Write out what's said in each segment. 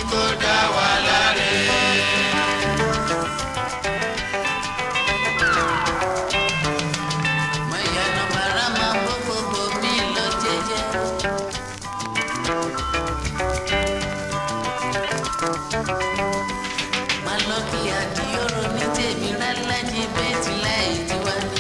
kó dá wa láre. Mayana marama bobo mi lọ jẹ́jẹ́. Maloki adiyoro ní tèmi lálájí bẹ́ẹ̀tì láì tiwa ní.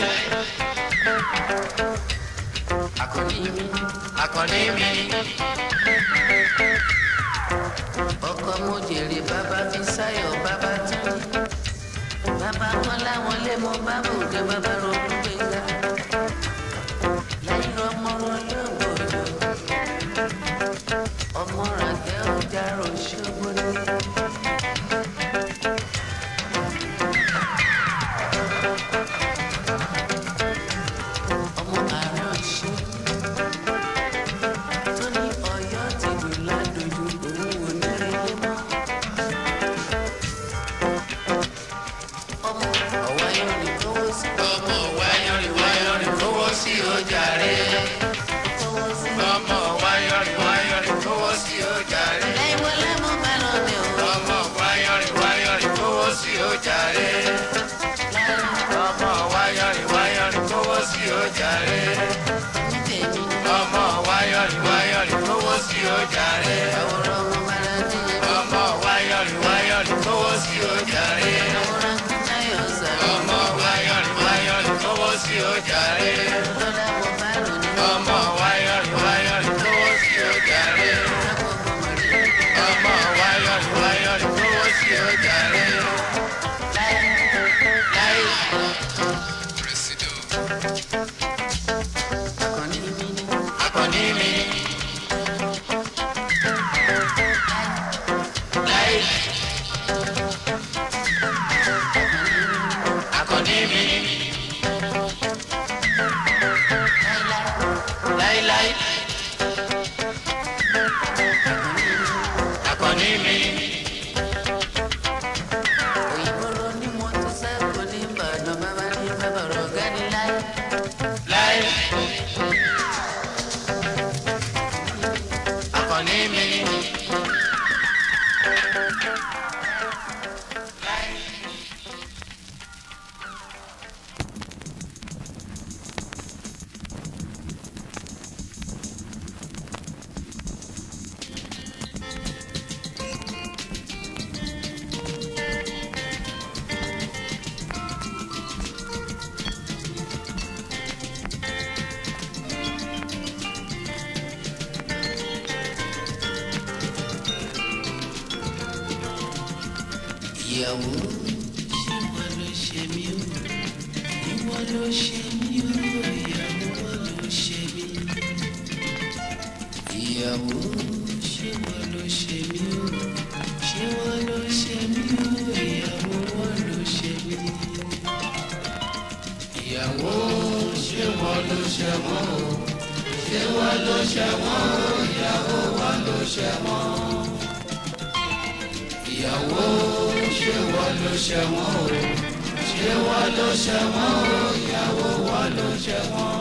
Akoni mi wọlé mo bá bòde bàbá ronú gbéga lẹ́yìn ọmọ olóògbòjò ọmọ ràkẹ́ ọjà ròṣogbo ní. ọmọ ààrẹ ọ̀ṣun tó ní ọ̀yọ́ ti lù ládòjú òun ò ní rí lé mọ́. ọmọ ọ̀wáyọ̀rìn kówó sí. ọmọ ọ̀wáyọ̀rìn kówó sí ọjà rẹ̀. ọmọ ọ̀wáyọ̀rìn kówó sí ọjà rẹ̀. lẹ́yìn wọlé mo bá lọ mi o. ọmọ ọ̀wáyọ̀rìn kówó sí ọjà rẹ̀. ọmọ ọ̀wáyọ̀rìn kówó sí ọjà rẹ̀. ọmọ ọ̀wáyọ̀rìn kówó sí ọjà rẹ̀. ọmọ ọ̀wáyọ̀rìn kówó sí ọjà rẹ̀. ọmọ ọ̀wáyọ̀rìn kówó sí ọjà rẹ̀. ọmọ ọ̀wáyọ̀rìn kówó sí ọjà rẹ̀. ọmọ ọ̀wáyọ̀rìn kówó sí ọjà rẹ̀. Akọni mi. Akọni mi. Láíláí. Akọni mi. Òyìnbó ló ní mo tún sẹ́kọ̀ọ́ ní Ìbàdàn bàbá ní bàbá rọ̀gá ní láì. Láì. Akọni mi. Ìyàwó ṣé wọ́n ló ṣe mí o? Ìwọ ló ṣe mí o, ìyàwó wọ́n ló ṣe mí. Ìyàwó ṣé wọ́n ló ṣe mí o? Ṣé wọ́n ló ṣe mí o, ìyàwó wọ́n ló ṣe mí. Ìyàwó ṣé wọ́n ló ṣe wọ́n o? Ṣé wọ́n ló ṣe wọ́n o, ìyàwó wọ́n ló ṣe wọ́n. Ìyàwó ṣé wọ́n ló ṣe wọ́n o? Ṣé wọ́n ló ṣe wọ́n o? Ìyàwó wọ́n ló ṣe wọ́n.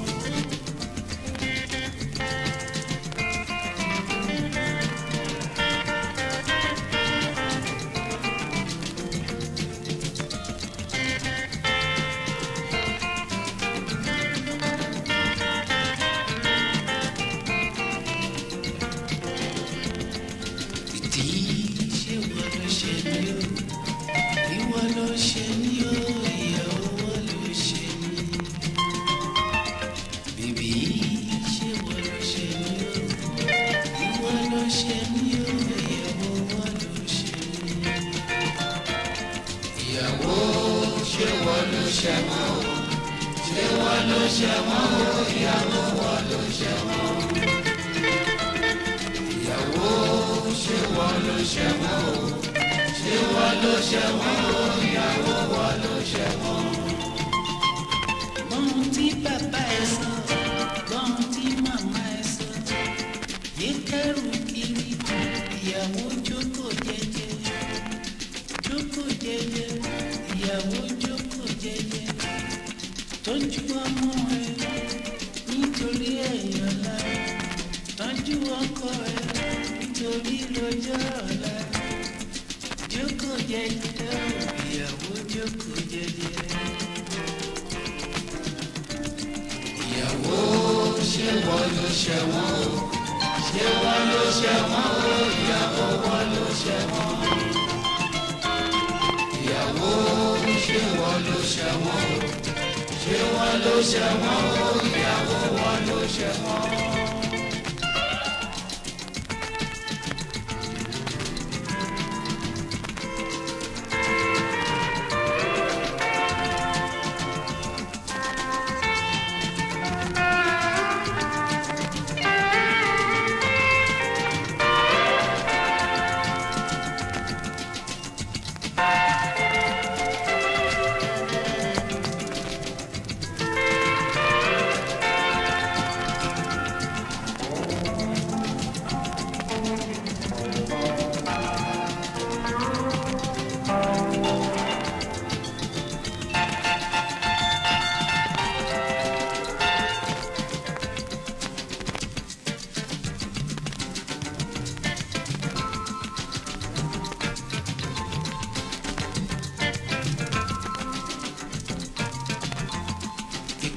Ìyàwó ṣé wọ́n ló ṣe wọ́n o? Ṣé wọ́n ló ṣe wọ́n o? Ìyàwó wọ́n ló ṣe wọ́n. Ìyàwó ṣé wọ́n ló ṣe wọ́n o? Ṣé wọ́n ló ṣe wọ́n o? Ìyàwó wọ́n ló ṣe wọ́n. Gbọ́n tí bàbá ẹ sọ, gbọ́n tí màmá ẹ sọ, yé kẹ́rù kiri, ìyàwó jókòó jẹ́jẹ́. Jókòó jẹ́jẹ́, ìyàwó jókòó jẹ́jẹ́, tọ́jú ọmọ ẹ nítorí ẹ̀yìn ọ̀la, tọ́jú ọkọ ẹ nítorí lọ́jọ́ ọ̀la. Jókòó jẹ́jẹ́, ìyàwó jókòó jẹ́jẹ́. Ìyàwó ṣé wọ́n ló ṣe wọ́n o? Ṣé wọ́n ló ṣe wọ́n o? Ìyàwó wọ́n ló ṣe wọ́n. Ìyàwó ṣé wọ́n ló ṣe wọ́n o? Ṣé wọ́n ló ṣe wọ́n o? Ìyàwó wọ́n ló ṣe wọ́n.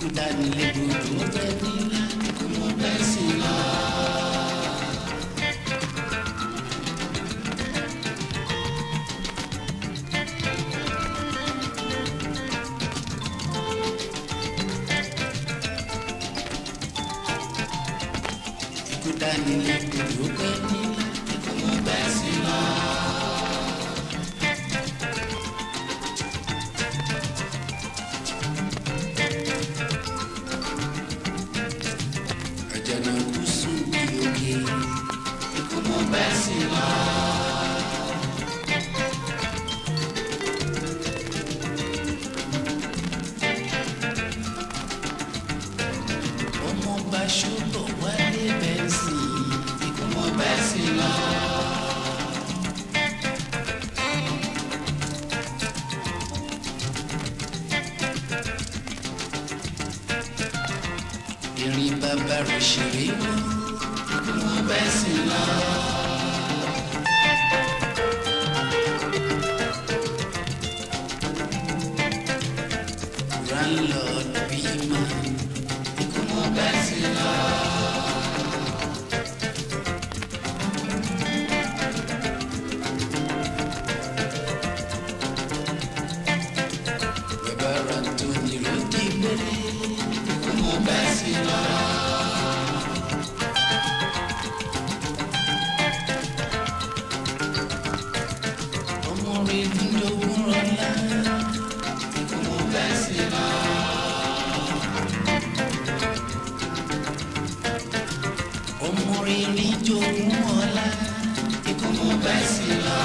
ikú dání légbodò ó bẹ́ nílá ikú mọ́ bẹ́ sí lọ. Ikú dání légbodò ó bẹ́ nílá ikú mọ́ bẹ́ sí lọ. Irin bàbá rẹ̀ ṣeré mọ́, wọ́n bẹ́ sí lọ. Landlord bímọ, wọ́n bẹ́ sí lọ. Bàbá ra tó ní ló dé gbére. Wọ́n bẹ́ sí lọ. Ọmọ rẹ̀ dúdógún rọlá. Wọ́n bẹ́ sí lọ. Ọmọ rẹ̀ rí jogún ọlá. Wọ́n bẹ́ sí lọ.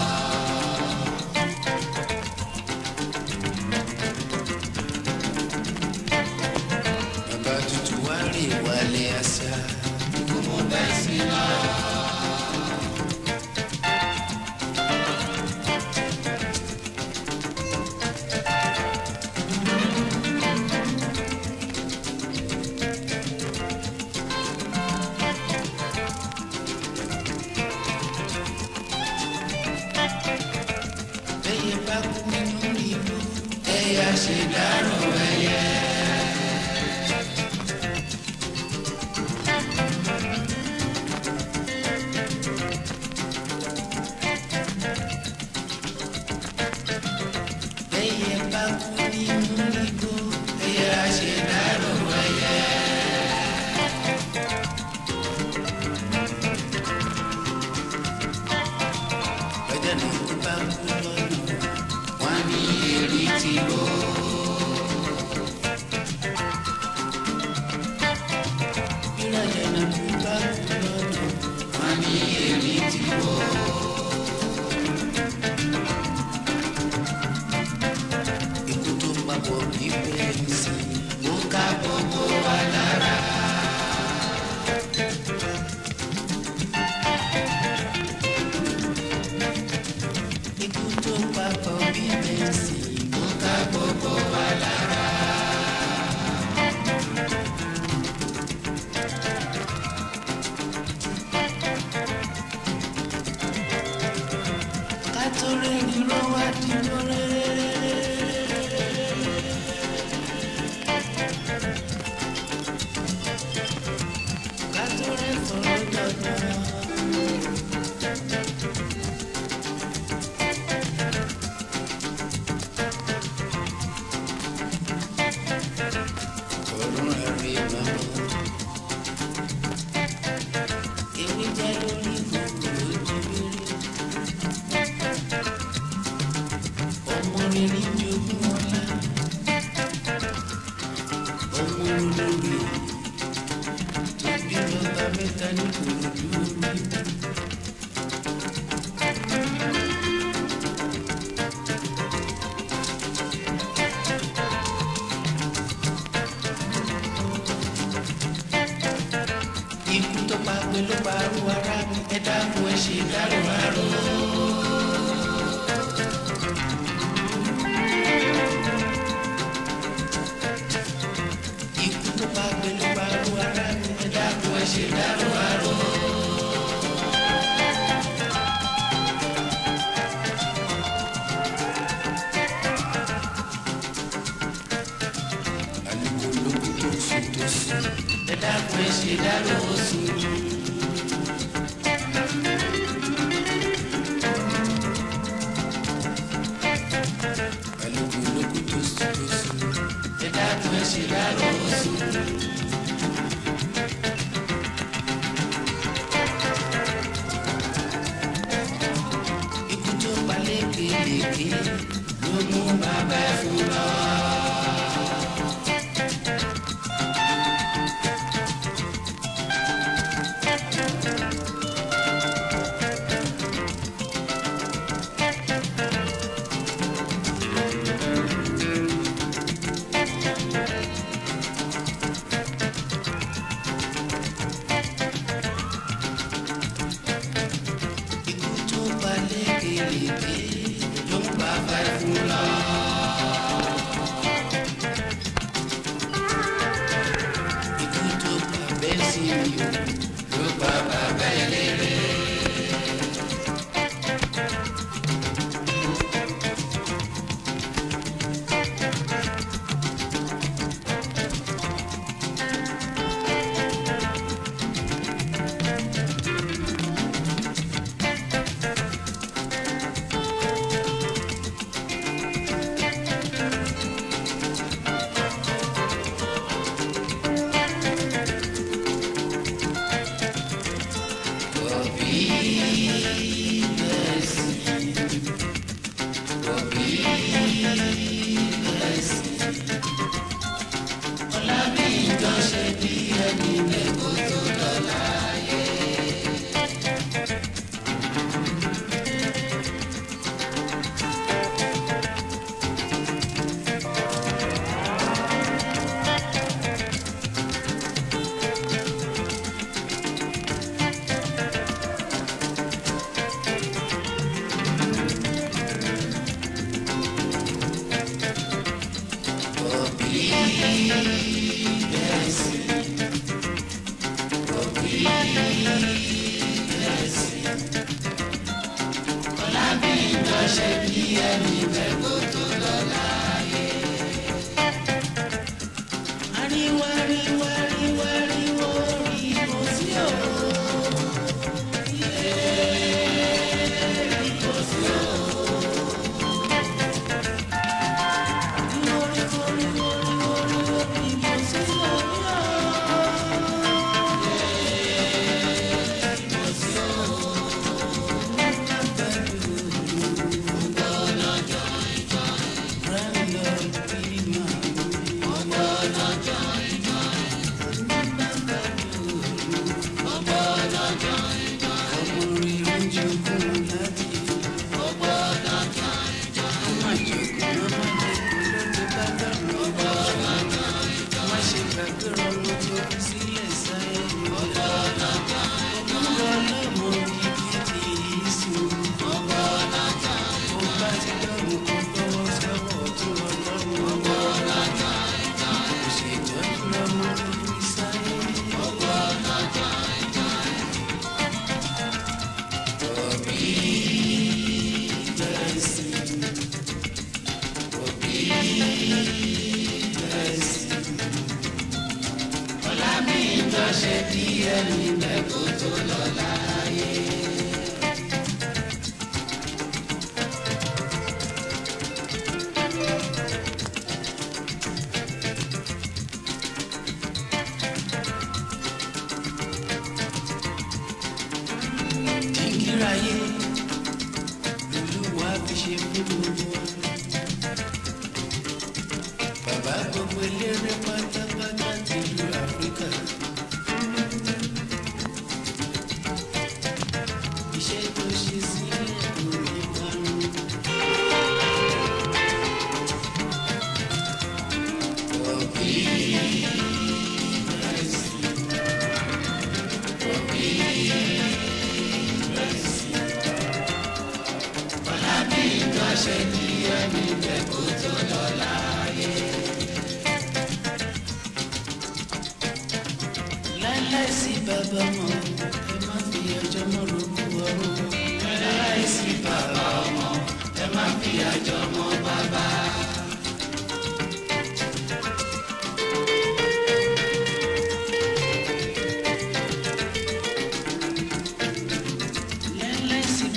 Wálé àṣà kò mọ bá sí lọ. Bẹ́yẹ bá kú nínú ìlú ẹ̀yà ṣe dárò ẹ̀yẹ. ṣe dárò oṣù. Balógun ológun tó sùn tó sùn. Ẹ dákun ẹ ṣe dárò oṣù. Ikú tó pa lékelèké ló mú bàbá ẹ fún lọ.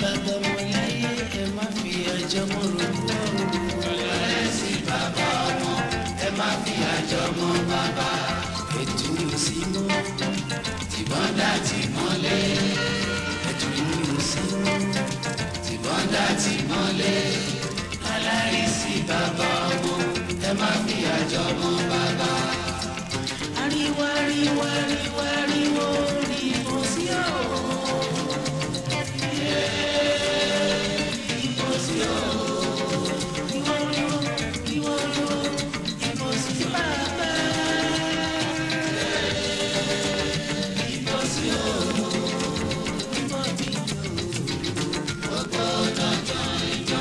bàbá ọmọ láyé ẹ má fi àjọmọ́ rògbò ọ̀run. ọlọ́lẹ̀ sí bàbá ọmọ ẹ má fi àjọmọ́ bàbá. ètò òsì mọ́ tìbọn dá tìmọ́lé. ètò òsì mọ́ tìbọn dá tìmọ́lé. aláìsí bàbá ọmọ ẹ má fi àjọmọ́ bàbá. ariwo ariwo ariwo ariwo ìbò sí o. ìbò sí o. ìwọ ariwo ìwọ ariwo ìbò sí bàbá. ìbò sí o. ìbò sí o. gbogbo dandan ìjọ.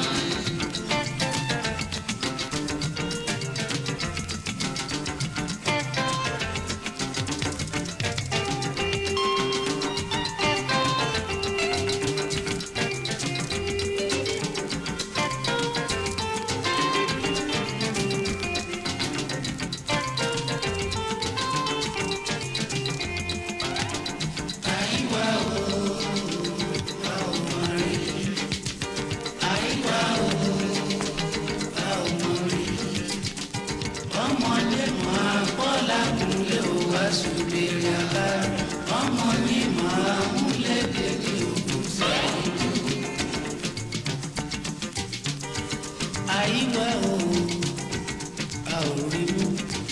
Àyíwá o, a ò rí mú.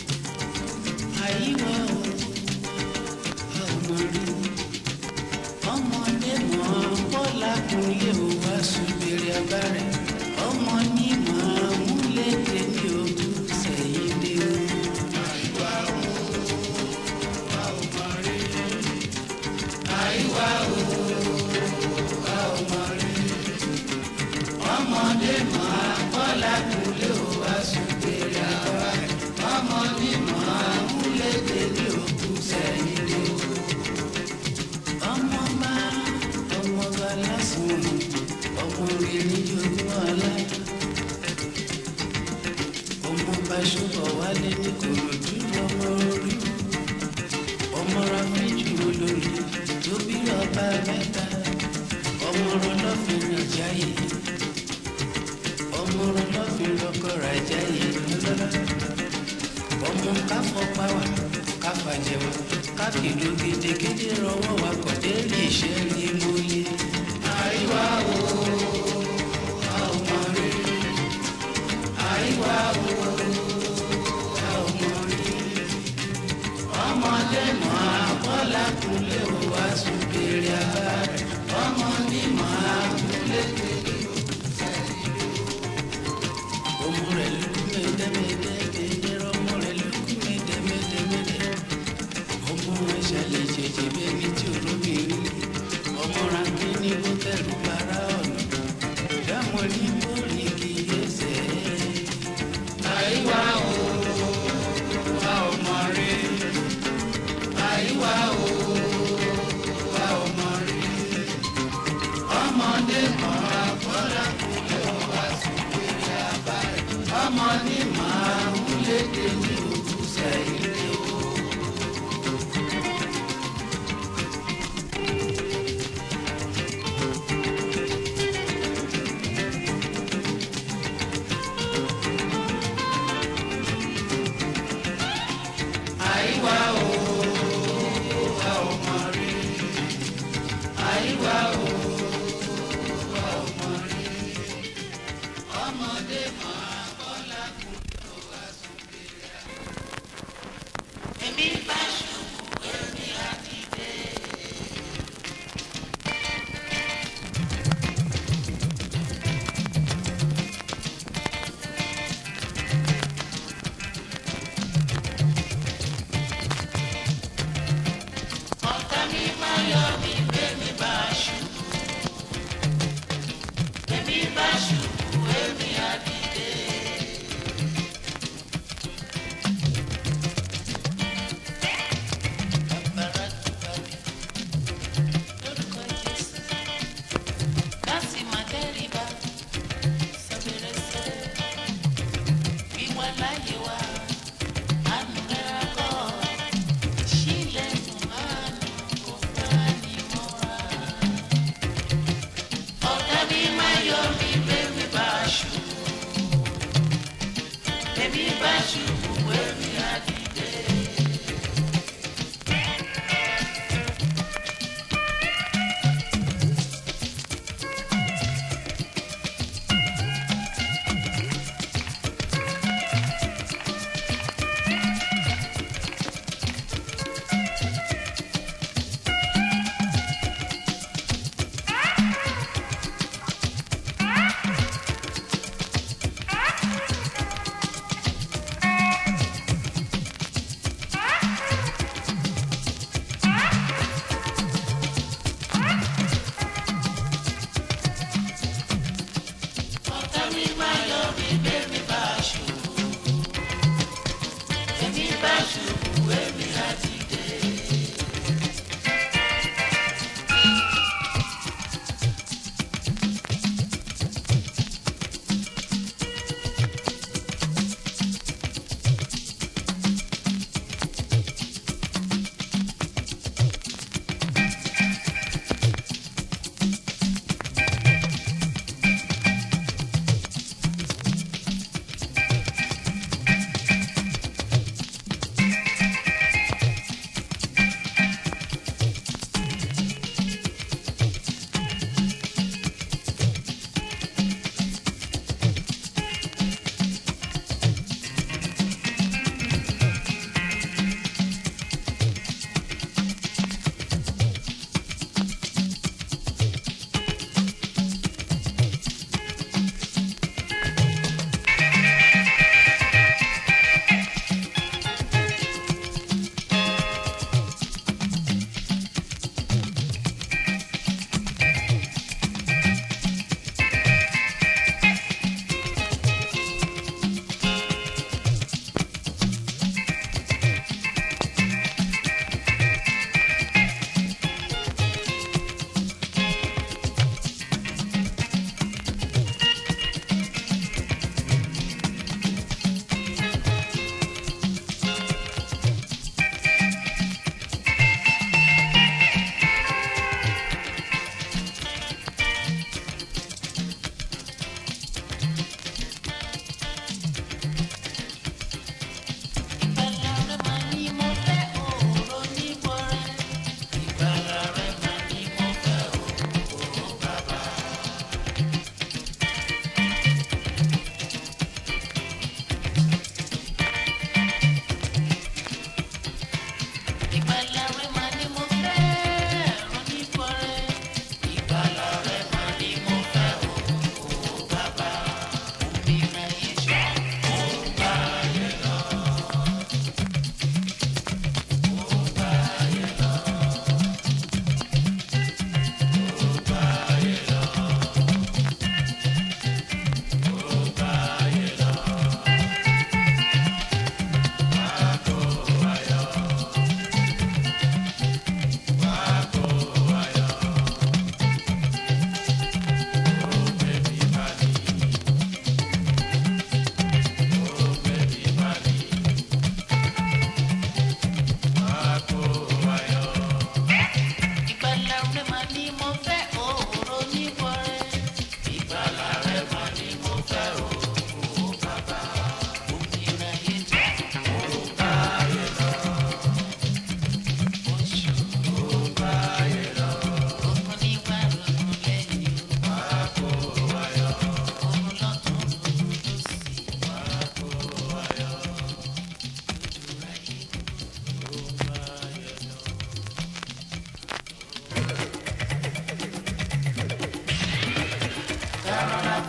Àyíwá o, a ò mọ̀ rí. Ọmọdé mọ̀ bọ́lá kúnlé o wá ṣùgbèrè abárẹ̀. Ọmọ ní mọ̀ múlẹ̀ tèmi o sẹ́yìn dé o. Àyíwá o, a ò mọ̀ rí. Àyíwá o, a ò mọ̀ rí. Ọmọdé mọ̀ bọ́lá kúnlé o wá ṣùgbèrè abárẹ̀. Ọmọ ní mọ̀ múlẹ̀ tèmi o sẹ́yìn dé o. Ọmọba lásán ọmọ rere jogún ọlá. Ọmọba ṣùgbọ́n wálé ní Kòròdú ọmọ orí. ọmọ Ráfíjì olórí tó bí ọba mẹ́ta. ọmọ Rọlọ́fin Àjáyè. ọmọ Rọlọ́fin lọ́kọ̀ọ́rọ̀ Àjáyè lọ́lọ́lá. ọmọ káfọ́páwà káfàjẹwà káfìlú gidigidi rọwọ́ wa kọ̀dé rí iṣẹ́ ní mọ́lé. Àyíwá o, a ò mọ̀ rí. Àyíwá o, a ò mọ̀ rí. Ọmọdé mọ̀ àbọ́lá kúnlé o wá ṣùgbèrè abárẹ̀. ọmọ ní mọ̀ àkúnlé tèlé o sẹ́yìn lé o. ọmọ rẹ̀ lókù mẹ́tẹ́mẹ́tẹ́ ọmọ rẹ̀ lókù mẹ́tẹ́mẹ́tẹ́. ọmọ rẹ̀ ṣẹlẹ̀ jẹjẹ bẹ́ẹ̀ ni tí ò lómi rí. ọmọ rántí ní bó tẹ̀lú para ọ̀nà. dámọ̀ ní bórí kì í ẹsẹ̀. Àyíwá o, a ò mọ̀ rí. Àyíwá o, a ò mọ̀ rí. Ọmọdé mọ̀ àbọ́lá kúnlé o wá ṣùgbèrè abárẹ̀. ọmọ ní màá múlẹ̀ tèmi òkú sẹ́yìn lé o. Àyíwá o, a ò mọ̀ rí. Àyíwá o, a ò mọ̀ rí. Ọmọdé mọ̀ bọ́lá kúnlé o wá ṣùgbèrè abárẹ̀. Èmi bá ṣubú èmi á dìde. Ọ̀tá mi máa yọ mí pé mi bá ṣubú.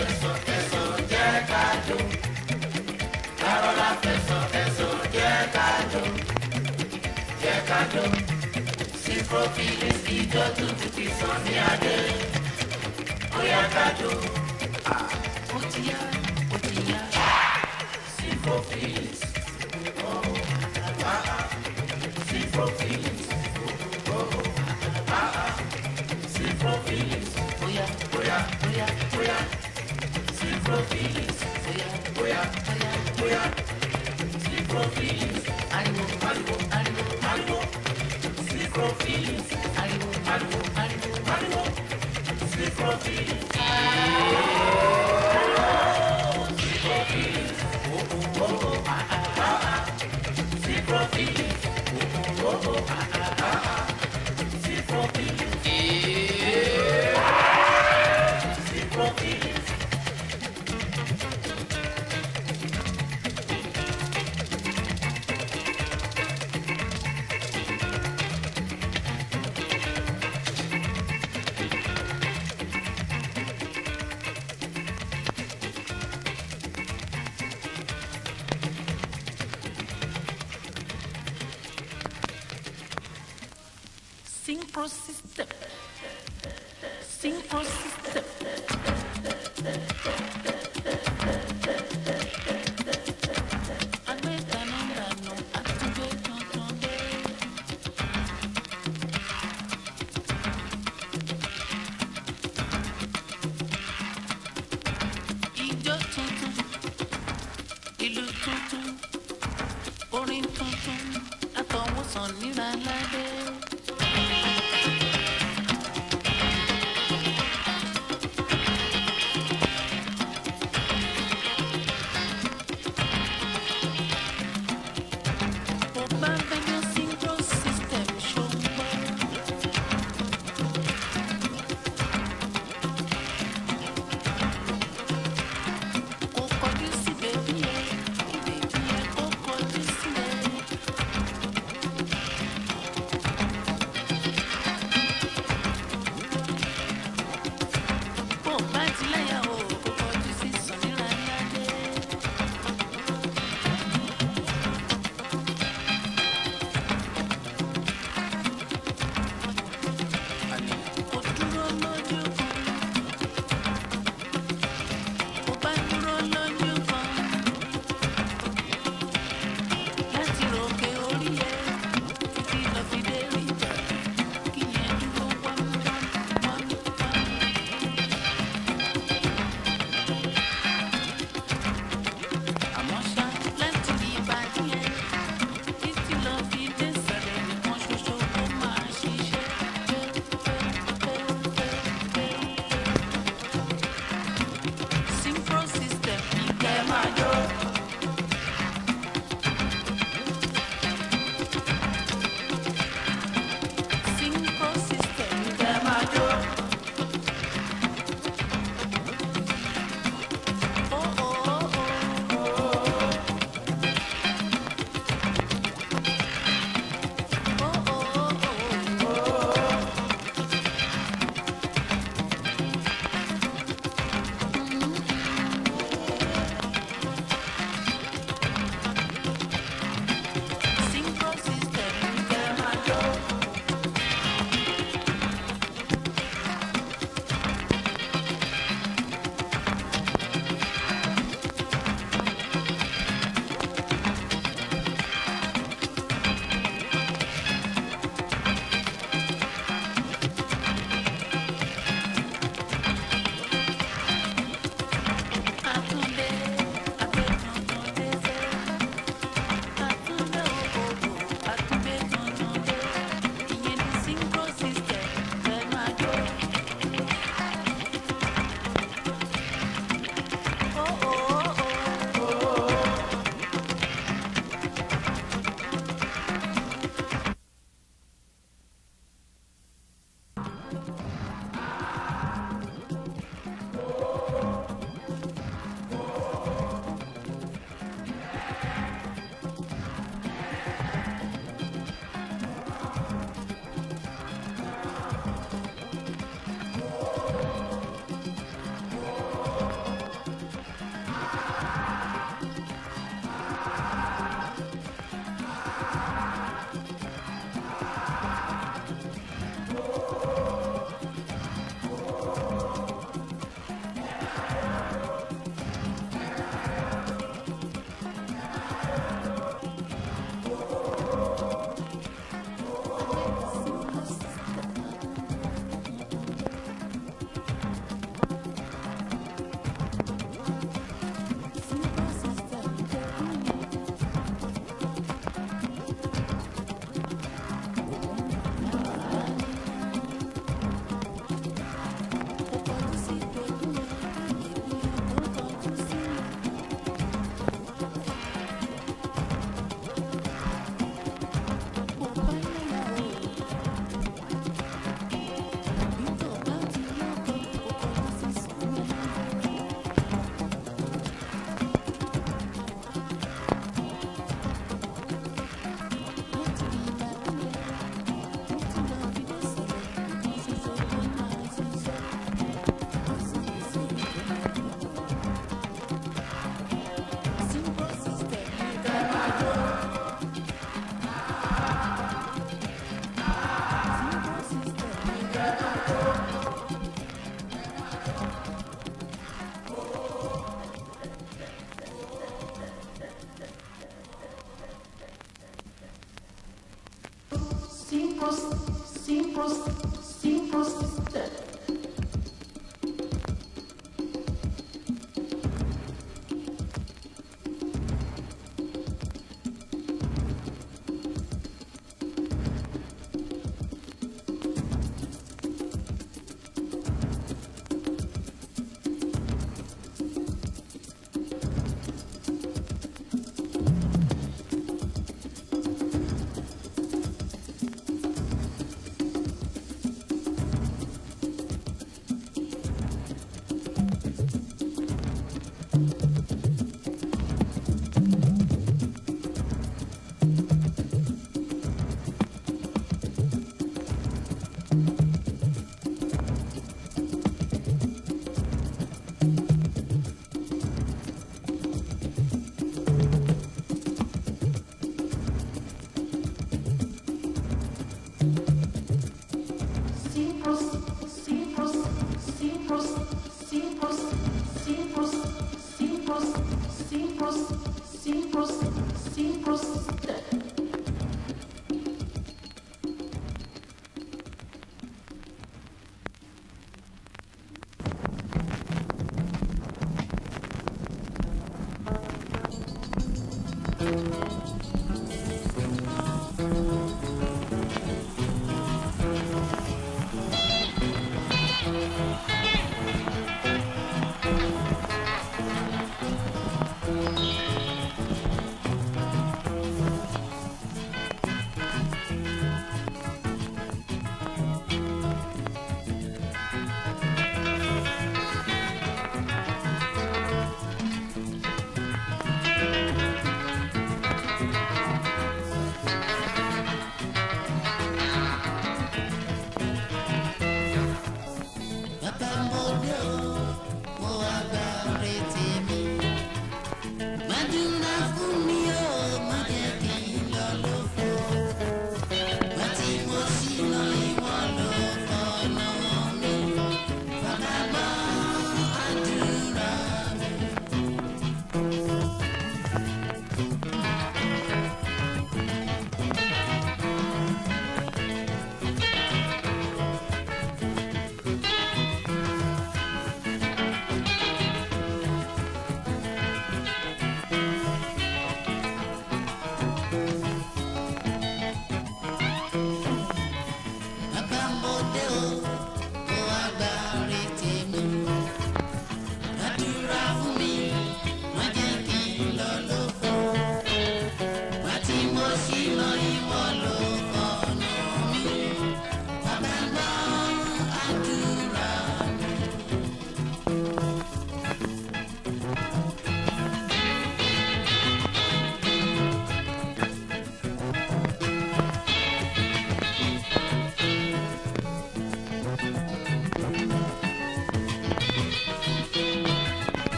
fẹ̀sọ̀ fẹ̀sọ̀ jẹ́ ká jó. Kárọ́lá fẹ̀sọ̀ fẹ̀sọ̀ jẹ́ ká jó. Jẹ́ ká jó. Symphophilus ìjọ tuntun ti sàn ní adé. Ó yá ká jó. Ó ti yá, ó ti yá. Symphophilus. Symphophilus. Symphophilus. Oya, oya, oya, oya. Symphophilus. Oya, oya, oya, oya. Symphophilus. Ariwo, ariwo, ariwo, ariwo. Symphophilus. Ariwo, ariwo, ariwo, ariwo. Symphophilus. Symphophilus. Oh, oh, oh, oh, ah, ah, ah. Symphophilus. Oh, oh, oh, oh, ah, ah, ah. Symphophilus. Symphophilus. Synchro system. Synchro system. Agbẹ́tanúdànù àtúgbẹ́ tuntun dé. Ijó tuntun, ìlú tuntun, orin tuntun, àtọwọ́sàn níra ládé.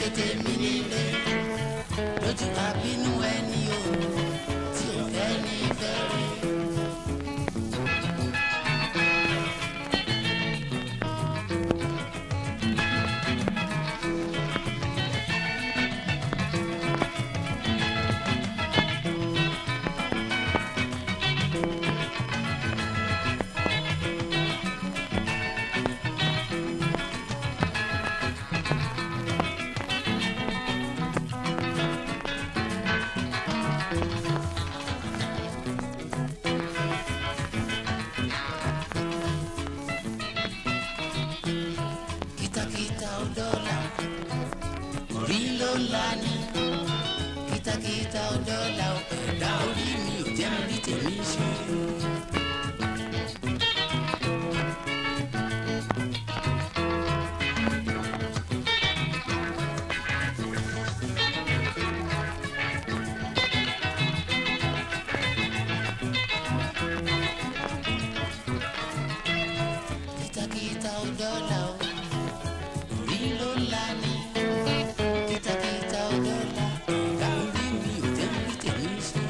tèmi nílé lójú àbínú ẹni o tí ò fẹ́ ní fẹ́ rí. Kìtàkìtà ò dọ́là orí ló ńlá ní. Kìtàkìtà ò dọ́là ẹ̀dá orí mi ò jẹ́ mi rí tèmi ṣe. Kìtàkìtà ò dọ́là orí ló ńlá ní. Kìtàkìtà ò dọ́là ẹ̀dá orí mi ò jẹ́ mi rí tèmi ṣe.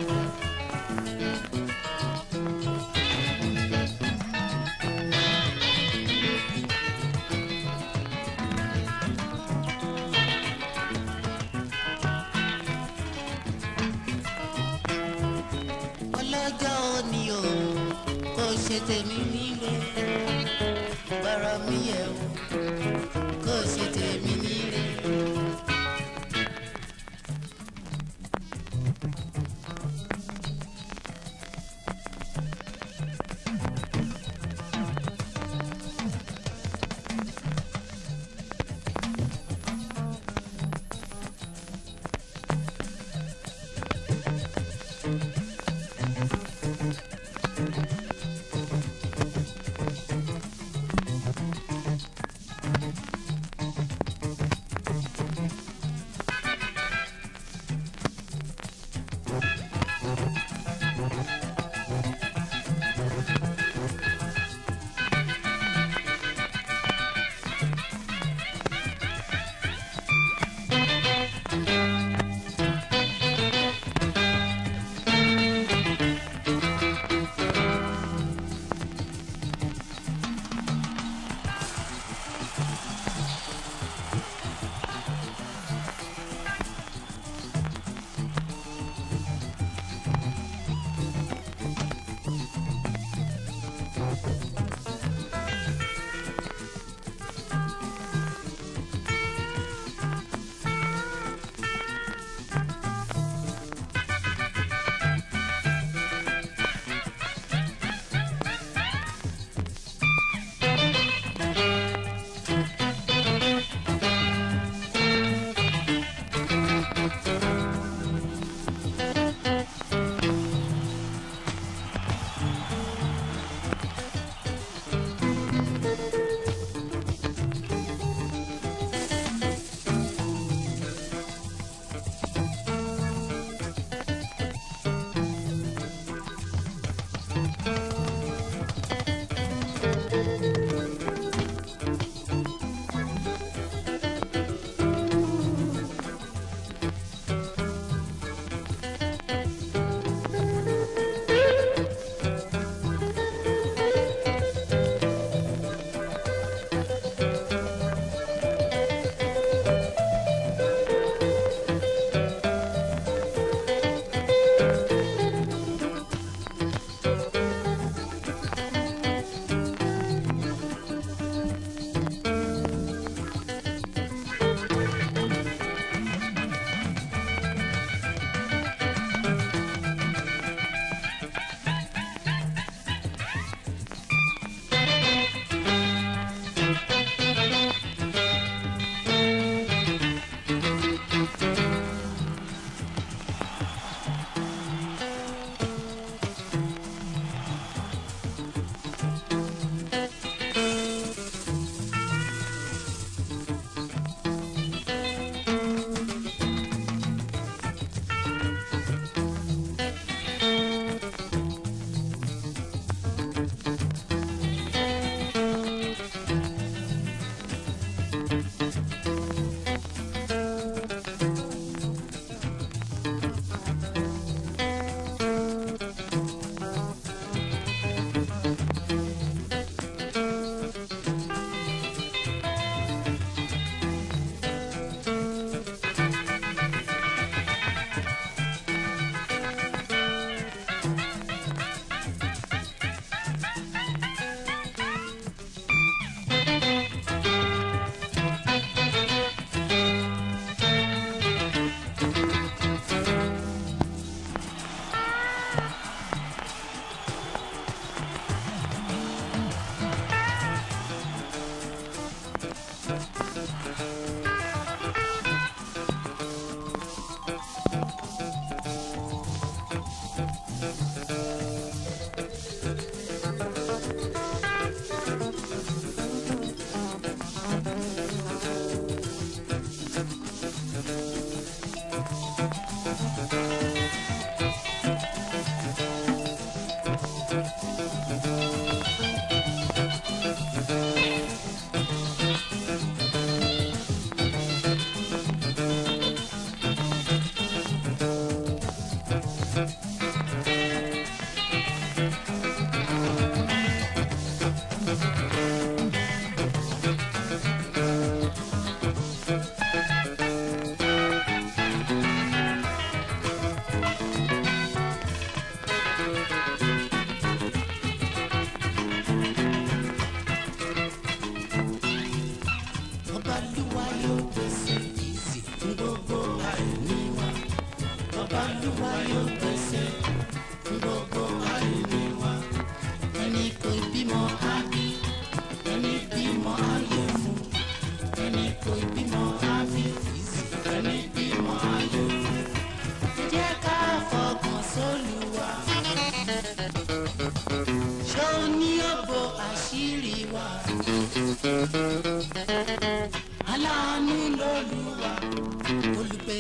Ọlọ́jọ́ òní o kò ṣe tèmi nílé gbọ́rọ̀ mi yẹ̀ wò kò ṣe tèmi nílé.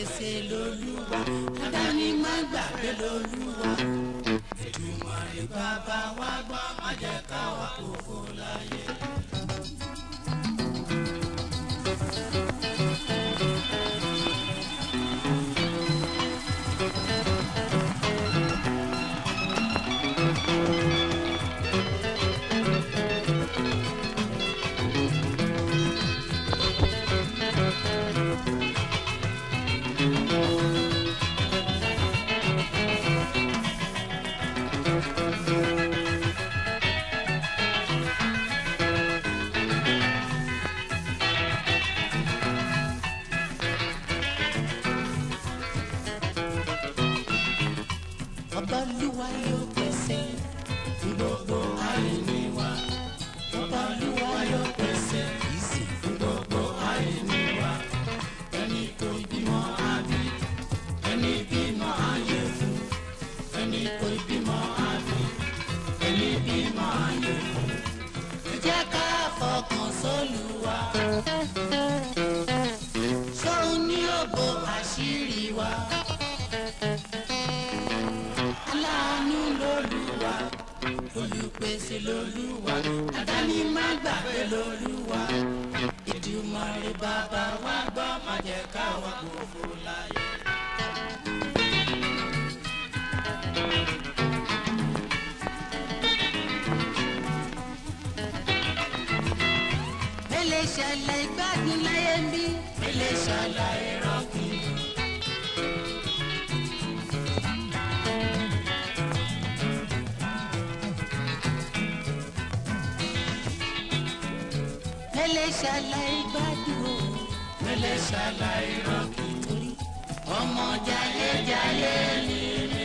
olùpèsè lolúwa àdáni má gbàgbé lolúwa. Èdùmàrè bàbá wa gbọ́ má jẹ́ ká wà òfò láyé. Ọbalúwa yóò pèsè fún gbogbo àìní wa. Ọbalúwa yóò pèsè ìsìn fún gbogbo àìní wa. Ẹni tó bímọ á bí, ẹni bímọ á yè fún. Ẹni tó bímọ á bí, ẹni bímọ á yè fún. Ẹ jẹ́ ká fọkàn sólúwa. Ṣóun ní òbò àṣírí wa. Aláàánú lolúwa, olùpèsè lolúwa, àdáni má gbàgbé lolúwa. Èdùmàrè bàbá wa gbọ́ má jẹ́ ká wà òfò láyé. Mélé ṣàlàyé gbádùn láyé ń bí, mélé ṣàlàyé rọ́ọ̀kì. Mélé ṣàlàyé gbádùn o, mélé ṣàlàyé rọ́ọ̀kì torí ọmọ jayéjayé ni mí.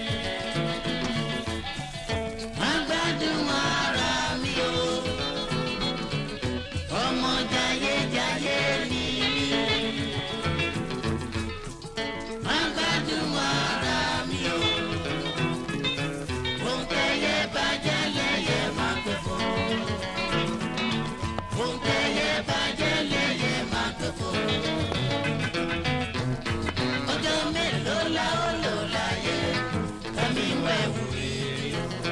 Má gbádùn ara mi o, ọmọ jayéjayé ni mí. Má gbádùn ara mi o, ohun tẹ́yẹ bàjẹ́ lẹ́yẹ má pè fún. Ohun tẹ́yẹ bàjẹ́ lẹ́yẹ má pè fún. Ọjọ́ mélòó la ó lò láyé kẹ́mi wẹ̀wù rere.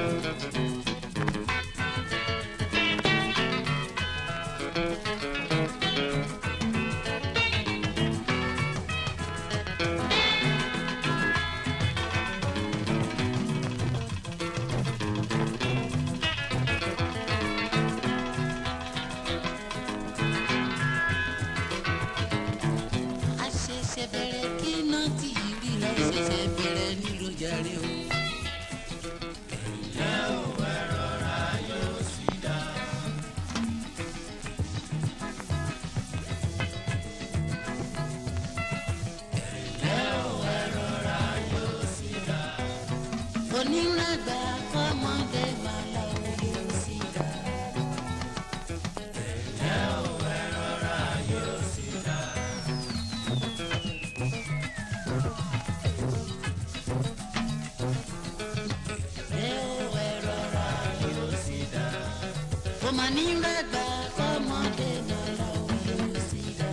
Àṣẹ̀ṣẹ̀ bẹ̀rẹ̀ kí iná tí ìrì lọ ṣẹ̀ṣẹ̀ bẹ̀rẹ̀ nílò jàre o. Ẹ̀lẹ́ ò ẹ rọra yóò sì dá. Ẹ̀lẹ́ ò ẹ rọra yóò sì dá. Oníràgbà kọ́mọdé máa lọ yóò sì dá. Ẹ̀lẹ́ ò ẹ rọra yóò sì dá. Oníràgbà kọ́mọdé máa lọ yóò sì dá.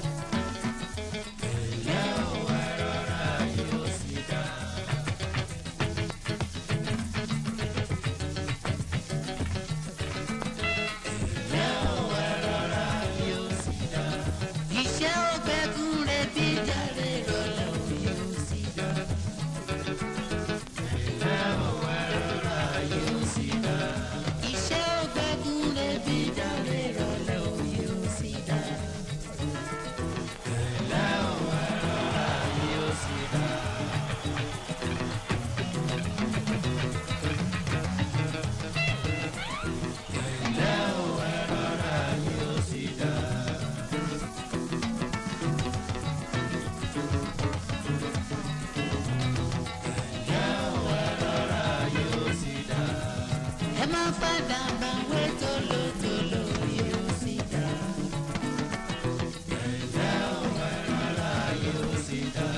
Ẹ̀lẹ́ ò ẹ rọra yóò sì dá. Ẹ̀lẹ́ ò ẹ rọra yóò sì dá. Iṣẹ́ ògbẹ́gun rẹ̀ bí jàre rọlẹ̀ ò yóò sì dá. Ẹ̀lẹ́ ò ẹ rọra yóò sì dá. Iṣẹ́ ògbẹ́gun rẹ̀ bí jàre rọlẹ̀ ò yóò sì dá. Ẹ̀lẹ́ ò ẹ rọra yóò sì dá. Ẹ̀lẹ́ ò ẹ rọra yóò sì dá. Ẹ̀lẹ́ ò ẹ rọra yóò sì dá. Ẹ má padà bá wé tolótoló yóò sì dá. Ẹ̀lẹ́ ò ẹ rọra yóò sì dá.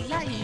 láì